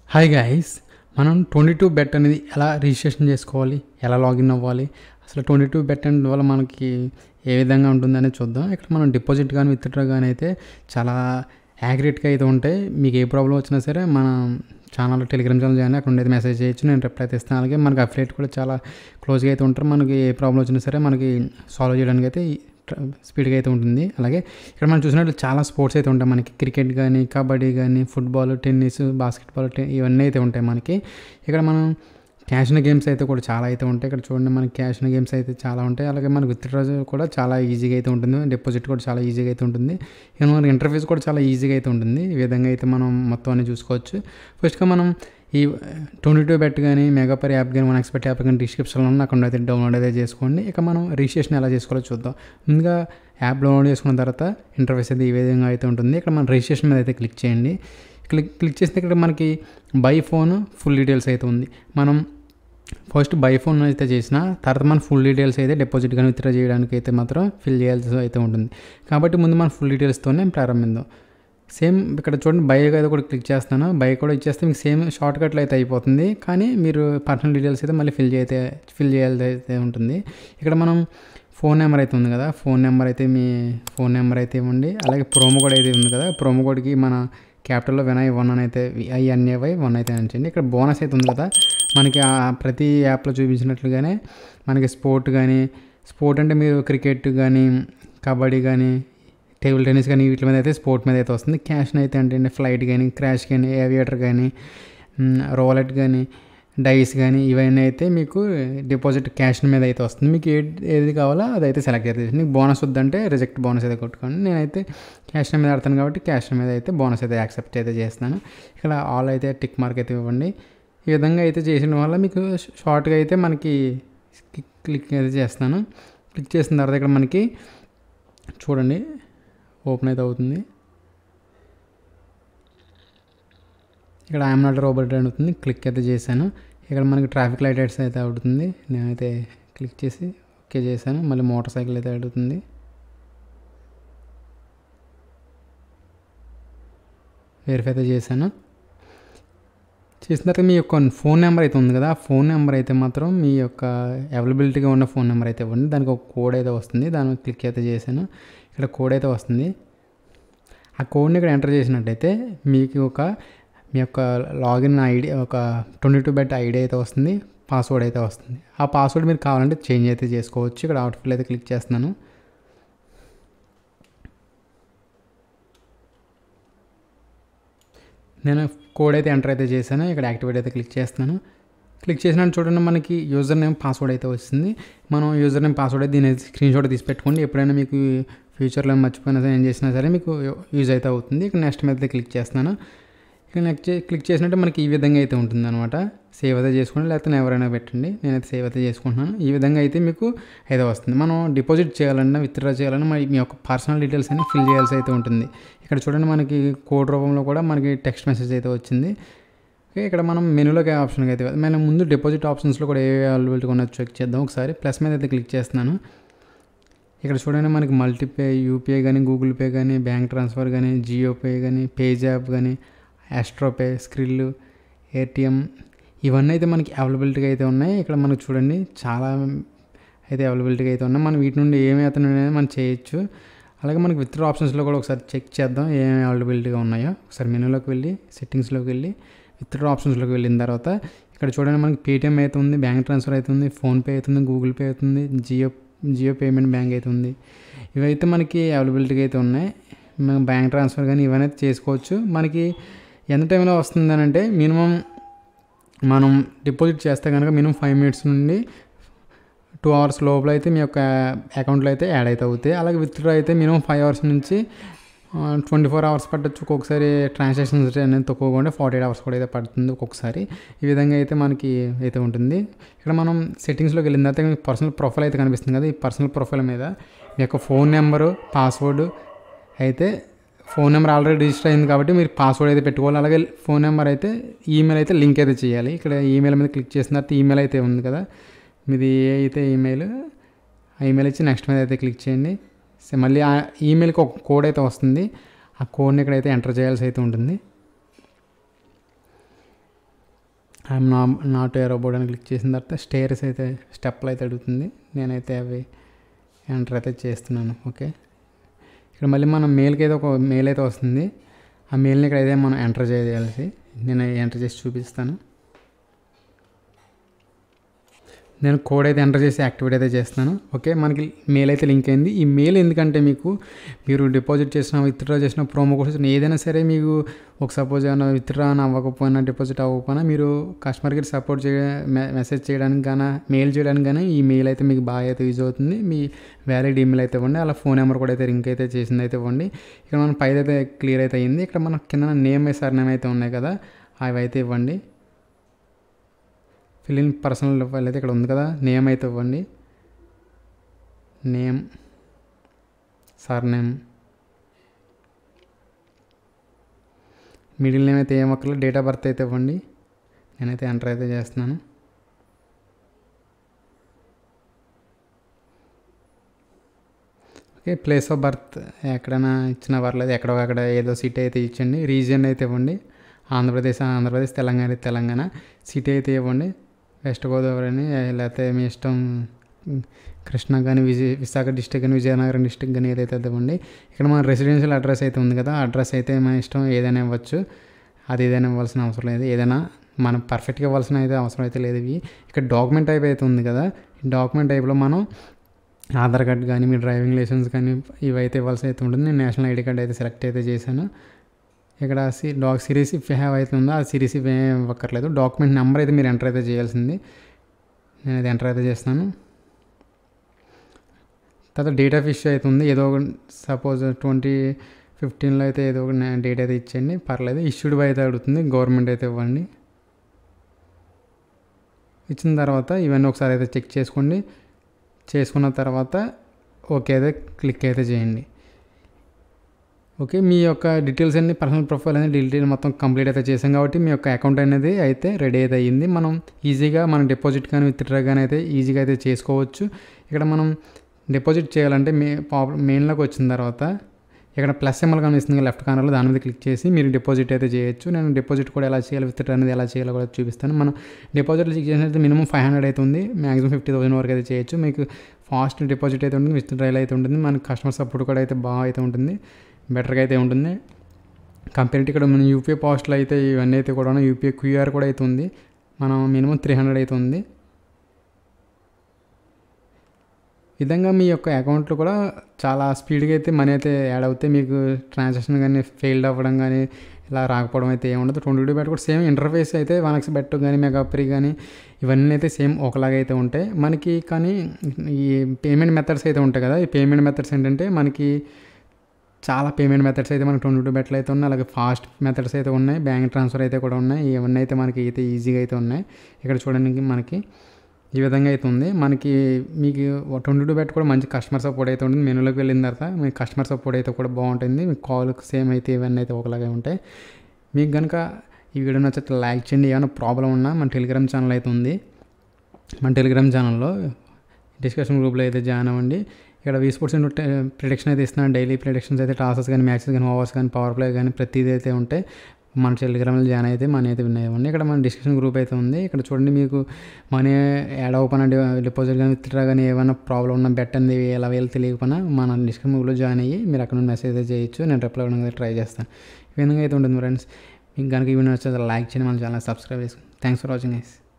Hi guys, మనం 22 bet అనేది ఎలా రిజిస్ట్రేషన్ చేసుకోవాలి, ఎలా లాగిన్ అవ్వాలి, అసలు 22 బెట్ వల్ల మనకి ఏ విధంగా ఉంటుందనేది చూద్దాం. ఇక్కడ మనం డిపాజిట్ కానీ విత్డ్రా కానీ అయితే చాలా యాక్యురేట్గా అయితే ఉంటాయి. మీకు ఏ ప్రాబ్లం వచ్చినా సరే మన ఛానల్ టెలిగ్రామ్ ఛానల్ చేయండి, అక్కడ ఉండేది మెసేజ్ చేయొచ్చు, నేను రిప్లై అయితే ఇస్తాను. అలాగే మనకి అఫిలియేట్ కూడా చాలా క్లోజ్గా అయితే ఉంటారు. మనకి ఏ ప్రాబ్లం వచ్చినా సరే మనకి సాల్వ్ చేయడానికి అయితే స్పీడ్గా అయితే ఉంటుంది. అలాగే ఇక్కడ మనం చూసినట్లు చాలా స్పోర్ట్స్ అయితే ఉంటాయి మనకి. క్రికెట్ కానీ, కబడ్డీ కానీ, ఫుట్బాల్, టెన్నిస్, బాస్కెట్బాల్, ఇవన్నీ అయితే ఉంటాయి మనకి. ఇక్కడ మనం క్యాష్ గేమ్స్ అయితే కూడా చాలా అయితే ఉంటాయి. ఇక్కడ చూడండి మనకి క్యాష్ గేమ్స్ అయితే చాలా ఉంటాయి. అలాగే మనకి విత్డ్రా కూడా చాలా ఈజీగా అయితే ఉంటుంది, డిపాజిట్ కూడా చాలా ఈజీగా అయితే ఉంటుంది. ఇక మనకి ఇంటర్ఫేస్ కూడా చాలా ఈజీగా అయితే ఉంటుంది. ఈ విధంగా అయితే మనం మొత్తం అన్ని చూసుకోవచ్చు. ఫస్ట్గా మనం ఈ 22 బెట్ కానీ, మెగాపర్ యాప్ కానీ, 1xBet యాప్ కానీ డిస్క్రిప్షన్లో ఉన్న అక్కడ అయితే డౌన్లోడ్ అయితే చేసుకోండి. ఇక మనం రిజిస్ట్రేషన్ ఎలా చేసుకోవాలో చూద్దాం. ముందుగా యాప్ డౌన్లోడ్ చేసుకున్న తర్వాత ఇంటర్ఫేస్ అయితే ఈ విధంగా అయితే ఉంటుంది. ఇక్కడ మనం రిజిస్ట్రేషన్ మీద అయితే క్లిక్ చేయండి. క్లిక్ చేస్తే ఇక్కడ మనకి బై ఫోన్ ఫుల్ డీటెయిల్స్ అయితే ఉంది. మనం ఫస్ట్ బై ఫోన్ అయితే చేసిన తర్వాత మన ఫుల్ డీటెయిల్స్ అయితే డిపాజిట్ కానీ విత్డ్రా చేయడానికి అయితే మాత్రం ఫిల్ చేయాల్సి అయితే ఉంటుంది. కాబట్టి ముందు మన ఫుల్ డీటెయిల్స్తోనే ప్రారంభిద్దాం. సేమ్ ఇక్కడ చూడండి, బై అయితే కూడా క్లిక్ చేస్తాను. బై కూడా ఇచ్చేస్తే మీకు సేమ్ షార్ట్ కట్లో అయితే అయిపోతుంది. కానీ మీరు పర్సనల్ డీటెయిల్స్ అయితే మళ్ళీ ఫిల్ చేయాల్సి అయితే ఉంటుంది. ఇక్కడ మనం ఫోన్ నెంబర్ అయితే ఉంది కదా, ఫోన్ నెంబర్ అయితే మీ ఫోన్ నెంబర్ అయితే ఇవ్వండి. అలాగే ప్రోమో కోడ్ అయితే ఉంది కదా, ప్రోమో కోడ్కి మన క్యాపిటల్లో వినయ్ 1 అని అయితే INAY 1 అయితే అంచండి. ఇక్కడ బోనస్ అయితే ఉంది కదా, మనకి ప్రతి యాప్లో చూపించినట్లుగానే మనకి స్పోర్ట్ అంటే మీరు క్రికెట్ కానీ, కబడ్డీ కానీ, టేబుల్ టెన్నిస్ కానీ వీటి మీద అయితే స్పోర్ట్ మీద అయితే వస్తుంది. క్యాష్ అయితే అంటే ఫ్లైట్ కానీ, క్రాష్ కానీ, ఏవియేటర్ కానీ, రోలెట్ కానీ, డైస్ కానీ ఇవన్నీ అయితే మీకు డిపాజిట్ క్యాష్ మీద అయితే వస్తుంది. మీకు ఏది కావాలో అదైతే సెలెక్ట్ అయితే చేసి, మీకు బోనస్ వద్దంటే రిజెక్ట్ బోనస్ అయితే కొట్టుకోండి. నేనైతే క్యాష్ మీద ఆడతాను కాబట్టి క్యాష్ మీద అయితే బోనస్ అయితే యాక్సెప్ట్ అయితే చేస్తాను. ఇక్కడ ఆల్ అయితే టిక్ మార్క్ అయితే ఇవ్వండి. ఈ విధంగా అయితే చేసిన వల్ల మీకు షార్ట్గా అయితే మనకి క్లిక్ అయితే చేస్తాను. క్లిక్ చేసిన తర్వాత ఇక్కడ మనకి చూడండి ఓపెన్ అయితే అవుతుంది. ఇక్కడ ఐఎమ్ నాట్ రోబోట్ అవుతుంది, క్లిక్ అయితే చేశాను. ఇక్కడ మనకి ట్రాఫిక్ లైట్స్ అయితే అవుతుంది, నేనైతే క్లిక్ చేసి ఓకే చేశాను. మళ్ళీ మోటార్ సైకిల్ అయితే అడుగుతుంది. వెరిఫై అయితే చేశాను. చేసిన తర్వాత మీ యొక్క ఫోన్ నెంబర్ అయితే ఉంది కదా, ఆ ఫోన్ నెంబర్ అయితే మాత్రం మీ యొక్క అవైలబిలిటీగా ఉన్న ఫోన్ నెంబర్ అయితే ఇవ్వండి. దానికి ఒక కోడ్ అయితే వస్తుంది, దాని క్లిక్ అయితే చేశాను. ఇక్కడ కోడ్ అయితే వస్తుంది. ఆ కోడ్ని ఇక్కడ ఎంటర్ చేసినట్టయితే మీకు మీ యొక్క లాగిన్ ఐడి ఒక 22 బెట్ ఐడి అయితే వస్తుంది, పాస్వర్డ్ అయితే వస్తుంది. ఆ పాస్వర్డ్ మీరు కావాలంటే చేంజ్ అయితే చేసుకోవచ్చు. ఇక్కడ అవుట్ఫిల్ అయితే క్లిక్ చేస్తున్నాను. నేను కోడ్ అయితే ఎంటర్ అయితే చేశాను. ఇక్కడ యాక్టివేట్ అయితే క్లిక్ చేస్తున్నాను. క్లిక్ చేసినా చూడండి మనకి యూజర్ నేమ్ పాస్వర్డ్ అయితే వస్తుంది. మనం యూజర్ నేమ్ పాస్వర్డ్ అయితే దీని స్క్రీన్ షాట్ తీసి పెట్టుకోండి. ఎప్పుడైనా మీకు ఫ్యూచర్లో మర్చిపోయినా సరే ఏం చేసినా సరే మీకు యూజ్ అయితే అవుతుంది. ఇక్కడ నెక్స్ట్ మీద క్లిక్ చేస్తున్నాను. ఇక్కడ నెక్స్ట్ క్లిక్ చేసినట్టు మనకి ఈ విధంగా అయితే ఉంటుంది అనమాట. సేవ్ అయితే చేసుకోండి, లేకపోతే ఎవరైనా పెట్టండి. నేనైతే సేవ్ అయితే చేసుకుంటున్నాను. ఈ విధంగా అయితే మీకు అయితే వస్తుంది. మనం డిపాజిట్ చేయాలన్నా విత్డ్రా చేయాలన్నా మరి మీ యొక్క పర్సనల్ డీటెయిల్స్ అన్ని ఫిల్ చేయాల్సి అయితే ఉంటుంది. ఇక్కడ చూడండి మనకి కోడ్ రూపంలో కూడా మనకి టెక్స్ట్ మెసేజ్ అయితే వచ్చింది. ఓకే, ఇక్కడ మనం మెనూలోకి ఆప్షన్కి అయితే మనం ముందు డిపాజిట్ ఆప్షన్స్లో కూడా ఏ అవైలబిలిటీ ఉన్నది చెక్ చేద్దాం ఒకసారి. ప్లస్ మీద అయితే క్లిక్ చేస్తున్నాను. ఇక్కడ చూడండి మనకి మల్టీపే, యూపీఐ కానీ, గూగుల్ పే కానీ, బ్యాంక్ ట్రాన్స్ఫర్ కానీ, జియో పే కానీ, పేజ్ యాప్ కానీ, ఆస్ట్రోపే, స్క్రిల్, ఏటీఎం ఇవన్నీ అయితే మనకి అవైలబిలిటీగా అయితే ఉన్నాయి. ఇక్కడ మనకు చూడండి చాలా అయితే అవైలబిలిటీగా అయితే ఉన్నాయి. మనం వీటి నుండి ఏమి అయితే మనం చేయొచ్చు. అలాగే మనకి విత్డ్రా ఆప్షన్స్లో కూడా ఒకసారి చెక్ చేద్దాం ఏమేమి అవైలబిలిటీగా ఉన్నాయో. ఒకసారి మెనూలోకి వెళ్ళి సెట్టింగ్స్లోకి వెళ్ళి విత్డ్రా ఆప్షన్స్లోకి వెళ్ళిన తర్వాత ఇక్కడ చూడండి మనకి పేటిఎం అయితే ఉంది, బ్యాంక్ ట్రాన్స్ఫర్ అయితే ఉంది, ఫోన్పే అవుతుంది, గూగుల్ పే అవుతుంది, జియో పేమెంట్ బ్యాంక్ అయితే ఉంది. ఇవైతే మనకి అవైలబిలిటీగా అయితే ఉన్నాయి. మనం బ్యాంక్ ట్రాన్స్ఫర్ కానీ ఇవన్నీ చేసుకోవచ్చు. మనకి ఎంత టైంలో వస్తుందని అంటే మినిమం మనం డిపాజిట్ చేస్తే కనుక మినిమం 5 మినిట్స్ నుండి 2 అవర్స్ లోపల అయితే మీ యొక్క అకౌంట్లో అయితే యాడ్ అయితే అవుతాయి. అలాగే విత్డ్రా అయితే మినిమం 5 అవర్స్ నుంచి 24 అవర్స్ పట్టచ్చు. ఒక్కొక్కసారి ట్రాన్సాక్షన్స్ అనేది తక్కువగా ఉంటే 48 అవర్స్ కూడా అయితే పడుతుంది ఒక్కొక్కసారి. ఈ విధంగా అయితే మనకి అయితే ఉంటుంది. ఇక్కడ మనం సెట్టింగ్స్లోకి వెళ్ళిన తర్వాత మీకు పర్సనల్ ప్రొఫైల్ అయితే కనిపిస్తుంది కదా, ఈ పర్సనల్ ప్రొఫైల్ మీద మీ యొక్క ఫోన్ నెంబరు, పాస్వర్డ్ అయితే ఫోన్ నెంబర్ ఆల్రెడీ రిజిస్టర్ అయింది కాబట్టి మీరు పాస్వర్డ్ అయితే పెట్టుకోవాలి. అలాగే ఫోన్ నెంబర్ అయితే ఈమెయిల్ అయితే లింక్ అయితే చేయాలి. ఇక్కడ ఈమెయిల్ మీద క్లిక్ చేసిన తర్వాత ఈమెయిల్ అయితే ఉంది కదా, మీది ఏ అయితే ఈమెయిల్, ఆ ఈమెయిల్ ఇచ్చి నెక్స్ట్ మీద అయితే క్లిక్ చేయండి. మళ్ళీ ఆ ఈమెయిల్కి ఒక కోడ్ అయితే వస్తుంది. ఆ కోడ్ని ఇక్కడైతే ఎంటర్ చేయాల్సి అయితే ఉంటుంది. ఐఎమ్ నాట్ ఏ రోబోట్ అని క్లిక్ చేసిన తర్వాత స్టెప్లు అయితే అడుగుతుంది. నేనైతే అవి ఎంటర్ అయితే చేస్తున్నాను. ఓకే, ఇక్కడ మళ్ళీ మనం మెయిల్కి అయితే ఒక మెయిల్ అయితే వస్తుంది. ఆ మెయిల్ని ఇక్కడ అయితే మనం ఎంటర్ చేయాల్సి, నేను ఎంటర్ చేసి చూపిస్తాను. నేను కోడ్ అయితే ఎంటర్ చేసి యాక్టివేట్ అయితే చేస్తున్నాను. ఓకే, మనకి మెయిల్ అయితే లింక్ అయింది. ఈ మెయిల్ ఎందుకంటే మీరు డిపాజిట్ చేసిన విత్డ్రా చేసిన ప్రోమో కోడ్స్ ఏదైనా సరే మీకు ఒక సపోజ్ ఏమైనా విత్డ్రా అవ్వకపోయినా డిపాజిట్ అవ్వకపోయినా మీరు కస్టమర్కి సపోర్ట్ మెసేజ్ చేయడానికి కానీ మెయిల్ చేయడానికి కానీ ఈ మెయిల్ అయితే మీకు బాగా అయితే యూజ్ అవుతుంది. మీ వ్యాలిడ్ ఈమెయిల్ అయితే ఇవ్వండి, అలా ఫోన్ నెంబర్ కూడా అయితే లింక్ అయితే చేసింది అయితే ఇవ్వండి. ఇక్కడ మన పైన అయితే క్లియర్ అయితే అయింది. ఇక్కడ మన కింద నేమ్ సర్నేమ్ అయితే ఉన్నాయి కదా, అవి అయితే ఇవ్వండి. ఫిల్ ఇన్ పర్సనల్ ఫైల్ అయితే ఇక్కడ ఉంది కదా, నేమ్ అయితే ఇవ్వండి. నేమ్, సర్నేమ్, మిడిల్ నేమ్ అయితే ఏమక్కర్లేదు. డేట్ ఆఫ్ బర్త్ అయితే ఇవ్వండి. నేనైతే ఎంటర్ అయితే చేస్తున్నాను. ఓకే, ప్లేస్ ఆఫ్ బర్త్ ఎక్కడైనా ఇచ్చినా పర్లేదు, ఎక్కడో ఏదో సిటీ అయితే ఇచ్చండి. రీజియన్ అయితే ఇవ్వండి. ఆంధ్రప్రదేశ్, తెలంగాణ. సిటీ అయితే ఇవ్వండి. వెస్ట్ గోదావరి అని, లేకపోతే మీ ఇష్టం కృష్ణా కానీ విశాఖ డిస్టిక్ కానీ విజయనగరం డిస్టిక్ కానీ ఏదైతే ఇవ్వండి. ఇక్కడ మన రెసిడెన్షియల్ అడ్రస్ అయితే ఉంది కదా, అడ్రస్ అయితే మన ఇష్టం ఏదైనా ఇవ్వచ్చు. అది ఏదైనా ఇవ్వాల్సిన అవసరం లేదు. ఏదైనా మనం పర్ఫెక్ట్గా ఇవ్వాల్సిన అయితే అవసరం అయితే లేదు. ఇవి ఇక్కడ డాక్యుమెంట్ టైప్ అయితే ఉంది కదా, ఈ డాక్యుమెంట్ టైప్లో మనం ఆధార్ కార్డ్ కానీ మీ డ్రైవింగ్ లైసెన్స్ కానీ ఇవైతే ఇవ్వాల్సి అయితే ఉంటుంది. నేను నేషనల్ ఐడి కార్డ్ అయితే సెలెక్ట్ అయితే చేశాను. ఇక్కడ సిరీస్ ఇఫ్ హ్యావ్ అయితే ఉందో ఆ సిరీస్ ఇఫ్ ఏం ఇవ్వక్కర్లేదు. డాక్యుమెంట్ నెంబర్ అయితే మీరు ఎంటర్ అయితే చేయాల్సింది. నేను అది ఎంటర్ అయితే చేస్తాను. తర్వాత డేట్ ఆఫ్ ఇష్యూ అయితే ఉంది. ఏదో ఒక సపోజ్ 2015లో అయితే ఏదో ఒక డేట్ అయితే ఇచ్చేయండి, పర్లేదు. ఇష్యూడ్ బై అయితే అడుగుతుంది, గవర్నమెంట్ అయితే ఇవ్వండి. ఇచ్చిన తర్వాత ఇవన్నీ ఒకసారి అయితే చెక్ చేసుకోండి. చేసుకున్న తర్వాత ఓకే అయితే క్లిక్ అయితే చేయండి. ఓకే, మీ యొక్క డీటెయిల్స్ అన్ని పర్సనల్ ప్రొఫైల్ అనేది డీటెయిల్ మొత్తం కంప్లీట్ అయితే చేసాం కాబట్టి మీ యొక్క అకౌంట్ అనేది అయితే రెడీ అయితే అయ్యింది. మనం ఈజీగా మన డిపాజిట్ కానీ విత్డ్రా కానీ అయితే ఈజీగా అయితే చేసుకోవచ్చు. ఇక్కడ మనం డిపాజిట్ చేయాలంటే మెయిన్లోకి వచ్చిన తర్వాత ఇక్కడ ప్లస్ సింబల్ కనిపిస్తుంది లెఫ్ట్ కార్నర్లో, దాని మీద క్లిక్ చేసి మీరు డిపాజిట్ అయితే చేయొచ్చు. నేను డిపాజిట్ కూడా ఎలా చేయాలి, విత్డ్రా అనేది ఎలా చేయాలో కూడా చూపిస్తాను. మనం డిపాజిట్లు చెక్ చేసినట్టు మినిమం 500 అయితే ఉంది, మ్యాక్సిమం 50,000 వరకు అయితే చేయొచ్చు. మీకు ఫాస్ట్ డిపాజిట్ అయితే ఉంటుంది, విత్డ్రాయల్ అయితే ఉంటుంది. మనకి కస్టమర్ సపోర్ట్ కూడా అయితే బాగా అయితే ఉంటుంది, బెటర్గా అయితే ఉంటుంది. కంపేరిటివ్ ఇక్కడ మన యూపీఐ పాస్ట్లో అయితే ఇవన్నీ అయితే కూడా యూపీఐ క్యూఆర్ కూడా అయితే ఉంది. మనం మినిమం 300 అయితే ఉంది. విధంగా మీ యొక్క అకౌంట్లో కూడా చాలా స్పీడ్గా అయితే మనీ అయితే యాడ్ అవుతాయి. మీకు ట్రాన్సాక్షన్ కానీ ఫెయిల్డ్ అవ్వడం కానీ ఇలా రాకపోవడం అయితే ఏముండదు. 22 బెట్ కూడా సేమ్ ఇంటర్ఫేస్ అయితే 1x బెట్ కానీ మెగాప్రీ కానీ ఇవన్నీ అయితే సేమ్ ఒకలాగా అయితే ఉంటాయి మనకి. కానీ ఈ పేమెంట్ మెథడ్స్ అయితే ఉంటాయి కదా, ఈ పేమెంట్ మెథడ్స్ ఏంటంటే మనకి చాలా పేమెంట్ మెథడ్స్ అయితే మనకి 22 బెట్లు అయితే ఉన్నాయి. అలాగే ఫాస్ట్ మెథడ్స్ అయితే ఉన్నాయి, బ్యాంక్ ట్రాన్స్ఫర్ అయితే కూడా ఉన్నాయి. ఇవన్నీ అయితే మనకి అయితే ఈజీగా అయితే ఉన్నాయి. ఇక్కడ చూడడానికి మనకి ఈ విధంగా అయితే ఉంది. మీకు 22 బెట్ కూడా మంచి కస్టమర్ సపోర్ట్ అయితే ఉంటుంది. మెనూలోకి వెళ్ళిన తర్వాత మీకు కస్టమర్ సపోర్ట్ అయితే కూడా బాగుంటుంది. మీకు కాల్ సేమ్ అయితే ఇవన్నీ అయితే ఒకలాగే ఉంటాయి. మీకు కనుక ఈ వీడియో నచ్చితే లైక్ చేయండి. ఏమైనా ప్రాబ్లం ఉన్నా మన టెలిగ్రామ్ ఛానల్ అయితే ఉంది. మన టెలిగ్రామ్ ఛానల్లో డిస్కషన్ గ్రూప్లో అయితే జాయిన్ అవ్వండి. ఇక్కడ వి స్పోర్ట్స్ ప్రిడిక్షన్ అయితే ఇస్తున్నాను. డైలీ ప్రిడిక్షన్స్ అయితే టాసెస్ కానీ మ్యాచెస్ కానీ ఓవర్స్ కానీ పవర్ ప్లే కానీ ప్రతిదీ అయితే ఉంటాయి. మన టెలిగ్రామ్లో జాయిన్ అయితే మనీ అయితే విన్ అయ్యండి. ఇక్కడ మన డిస్కషన్ గ్రూప్ అయితే ఉంది. ఇక్కడ చూడండి, మీకు మనీ యాడ్ అవ్వకపోయినా డిపాజిట్ కానీ విత్డ్రా కానీ ఏమైనా ప్రాబ్లం ఉన్న బెట్ అనేది ఎలా వేయాలో తెలియకపోయినా మన డిస్కషన్ గ్రూప్లో జాయిన్ అయ్యి మీరు అక్కడ నుండి మెసేజ్ అయితే చేయొచ్చు. నేను రిప్లై ఇవ్వడానికి ట్రై చేస్తాను. ఈ విధంగా అయితే ఉంటుంది ఫ్రెండ్స్. మీకు కనుక ఈ వీడియో నచ్చితే లైక్ చేయండి, మన ఛానల్ సబ్స్క్రైబ్ చేసుకోండి. Thanks for watching guys.